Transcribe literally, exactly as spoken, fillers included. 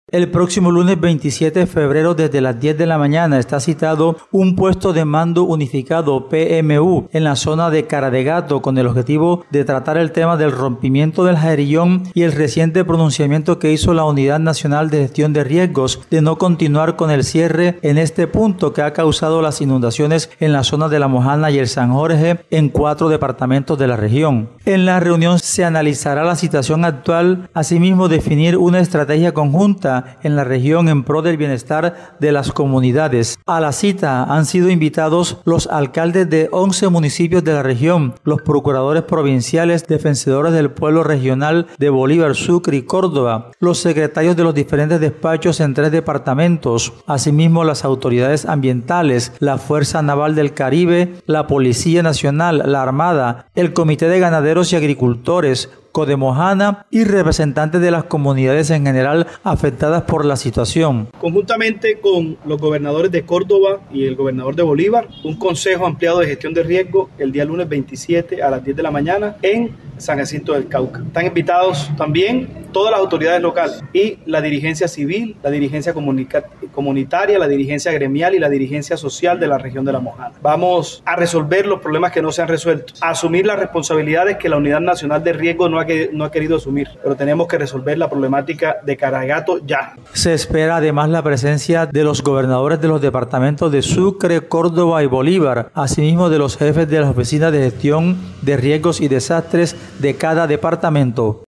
El próximo lunes veintisiete de febrero desde las diez de la mañana está citado un puesto de mando unificado P M U en la zona de Cara de Gato con el objetivo de tratar el tema del rompimiento del Jairillón y el reciente pronunciamiento que hizo la Unidad Nacional de Gestión de Riesgos de no continuar con el cierre en este punto que ha causado las inundaciones en la zona de La Mojana y el San Jorge en cuatro departamentos de la región. En la reunión se analizará la situación actual, asimismo definir una estrategia conjunta en la región en pro del bienestar de las comunidades. A la cita han sido invitados los alcaldes de once municipios de la región, los procuradores provinciales, defensores del pueblo regional de Bolívar, Sucre y Córdoba, los secretarios de los diferentes despachos en tres departamentos, asimismo las autoridades ambientales, la Fuerza Naval del Caribe, la Policía Nacional, la Armada, el Comité de Ganaderos y Agricultores, Codemojana y representantes de las comunidades en general afectadas por la situación. Conjuntamente con los gobernadores de Córdoba y el gobernador de Bolívar, un consejo ampliado de gestión de riesgo el día lunes veintisiete a las diez de la mañana en San Jacinto del Cauca. Están invitados también todas las autoridades locales y la dirigencia civil, la dirigencia comunitaria, la dirigencia gremial y la dirigencia social de la región de La Mojana. Vamos a resolver los problemas que no se han resuelto, a asumir las responsabilidades que la Unidad Nacional de Riesgo no ha, que, no ha querido asumir, pero tenemos que resolver la problemática de Cara de Gato ya. Se espera además la presencia de los gobernadores de los departamentos de Sucre, Córdoba y Bolívar, asimismo de los jefes de las oficinas de gestión de riesgos y desastres de cada departamento.